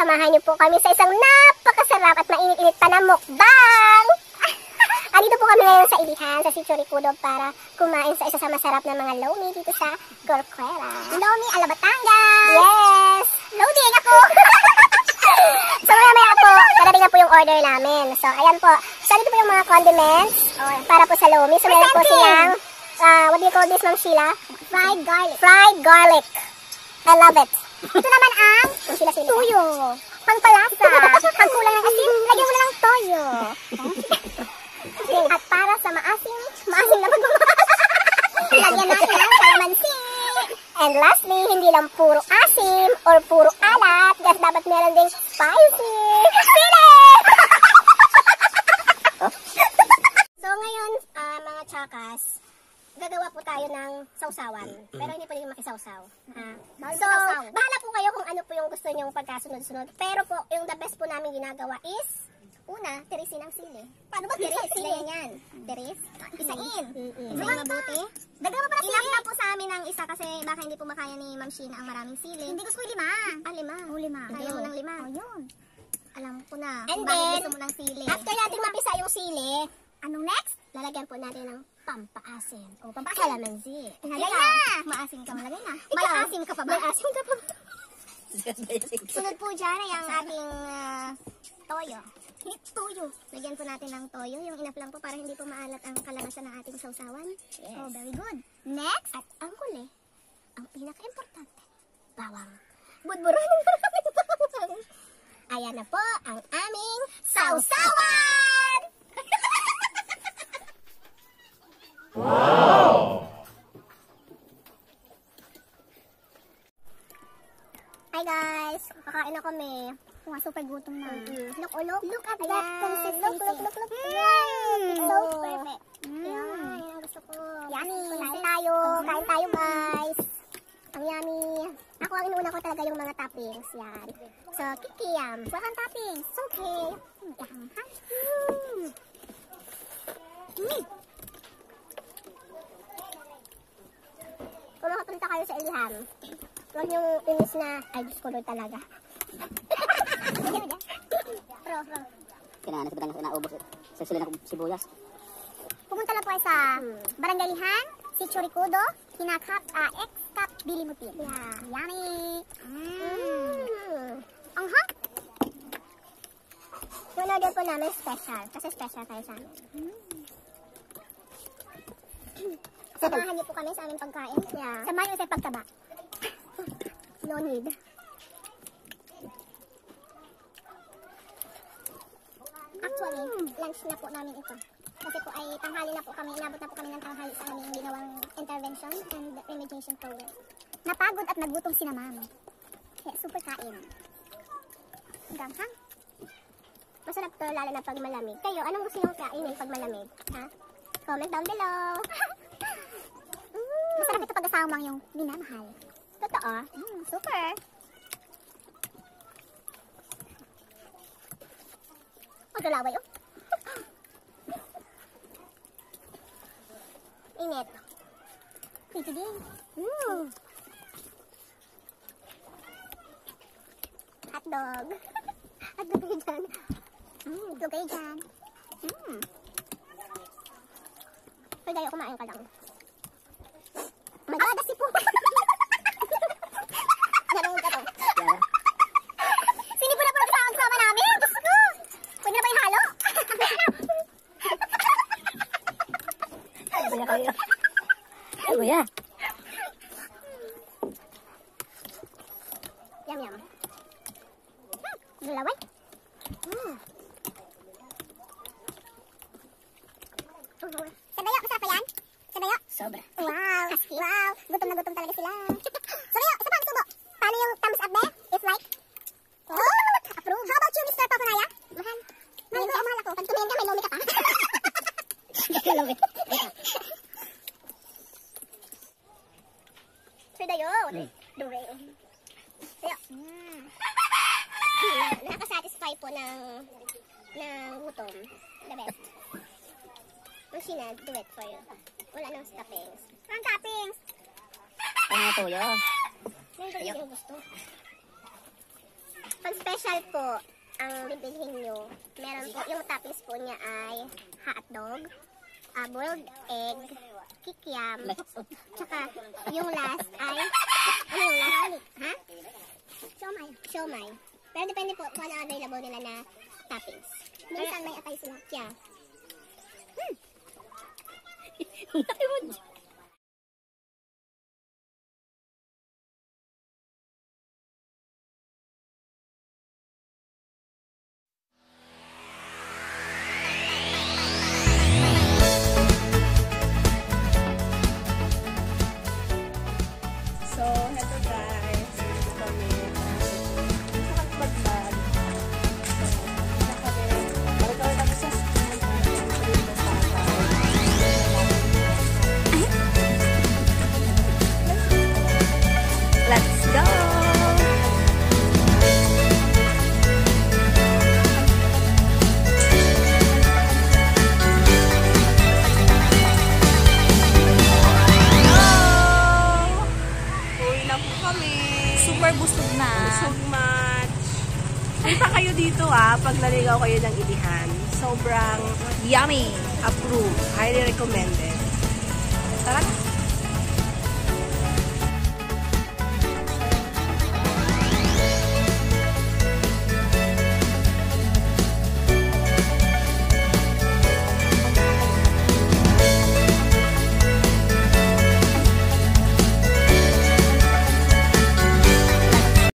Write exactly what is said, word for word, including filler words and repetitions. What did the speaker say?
samahan niyo po kami sa isang napakasarap at mainit-init pa na mukbang. Andito po kami ngayon sa Ilihan, sa Sitio Ricudo para kumain sa isa sa masarap na mga lomi dito sa Corcuera. Lomi ala Batangas! Yes! Loading ako! So maya-maya po, karating na po yung order namin. So ayan po, so dito po yung mga condiments para po sa lomi. So meron po silang, uh, what do you call this, Ma'am Sheila? Fried garlic. Fried garlic. I love it. Ito naman ang tuyo. Pangpalasa. Pagkulang ng asin, lagyan mo na ng toyo. At para sa maasim, maasim na magmamahal, lagyan natin ng kalamansi. And lastly, hindi lang puro asim or puro alat, kasi dapat meron ding spicy. Sili! So ngayon, uh, mga chakas, gagawa po tayo ng sausawan. Pero hindi pwede makisawsaw. Ah. So, bahala po kayo kung ano po yung gusto nyong pagkasunod-sunod. Pero po, yung the best po namin ginagawa is, una, tirisin ang sili. Paano ba tiris? Sili yan. Tiris? Isain. Isain mabuti. Dagdagan pa na sili. Ilang na po sa amin ng isa kasi baka hindi po makaya ni Ma'am Sheena ang maraming sili. Hindi gusto ko lima. Ah, lima. Oh, lima. Kaya mo ng lima. Oh, yun. Alam ko na. And then, gusto mo ng sili. After natin mapisa yung sili, anong next? Lalagyan po natin ng pampaasin. O, oh, pampaasin. Kalamansi. Lagay na. Maasim ka, malagay na. Maasim ka pa ba? Maasim ka pa ba? Sunod po dyan ay ang ating uh, toyo. Toyo. Lagyan po natin ng toyo. Yung enough lang po para hindi po maalat ang kalamasan ng ating sausawan. Yes. Oh, very good. Next, at ang huli, ang pinaka-importante, bawang. Budburan ng maraming bawang. Ayan na po ang aming sausawan! Wow! Hi guys! Kakain na kami. Wow, super gutom na. Mm-hmm. Look, oh, look. Look at that consistency. Look, look, look, look. Mm. It's so perfect. Mm. Yan, yan gusto ko. Yummy. Kain tayo. Kain tayo guys. Ang yummy. Ako ang inuuna ko talaga yung mga toppings. Yan. So, kikiyam. Wala kang toppings. It's okay. Yan. Mm. Mm. Kung makapunta kayo sa Ilihan, huwag yung inis na, ay, Diyos ko doon talaga. Pro, pro. Kailangan sa Batangas na naubos sa sila ng sibuyas. Pumunta lang po ay sa hmm. Barangay Lihan, Sitio Ricudo, Hinakap, uh, X-Cap, Bilimutin. Yeah. Yummy! Mm. Ang hot! Yung order po namin special, kasi special tayo sa amin. Mm. Samahan niyo po kami sa aming pagkain. Yeah. Samahan niyo sa pagtaba. No need. Actually, lunch na po namin ito. Kasi po ay tanghali na po kami, inabot na po kami ng tanghali sa aming ginawang intervention and remediation program. Napagod at nagutom si na ma'am. Kaya super kain. Ganghang. Masarap to lalo na pag malamig. Kayo, anong gusto niyong kainin pag malamig? Ha? Comment down below. mm. Masarap ito pag asamang yung minamahal. Totoo? Mm, super. Maglalaway, oh. Init. Pretty din. Mm. Hotdog. Hotdog kayo dyan. Mm, hotdog kayo dyan. Mm. Pwede kayo kumain ka lang. Magdadasi po. Nalungod ka to. Sini po na po nagsama namin. Diyos ko. Pwede na ba yung halo? Ay, kuya kayo. Ay, kuya. Yum, yum. Gulaway. Mm. Sabayo, masarap pa yan? Sabayo? Sobra. Wow. Wow. Gutom na gutom talaga sila. Sabayo, isa pa ang subo. Paano yung thumbs up there? If like? Oh, approve. How about you, Mister Papunaya? Mahal. Mahal ko, mahal ako. Pag tumingin ka, may lomi ka pa. Lomi. Sir Dayo. Mm. Dure. Sayo. Mm. Nakaka-satisfy po ng ng gutom. The best. Machina, do it for you. Wala nang toppings. Walang toppings! Ano tuyo? Meron ba yung gusto? Pag special po, ang bibilhin nyo, meron po, yung toppings po niya ay hotdog, uh, boiled egg, kikiam, tsaka yung last ay, ano yung last? Ha? Siomay. Siomay. Pero depende po kung ano available nila na toppings. Minsan may atay sila. Yeah. Hmm. So, heto guys. Dito kami. Sa Katbagdag. Dito kami. Balik kami sa school. Let's go! Uwi na po kami. Super busog na. So much. Punta kayo dito ah, pag naligaw kayo ng Ilihan. Sobrang Yummy! approved. Highly recommended. Tara na.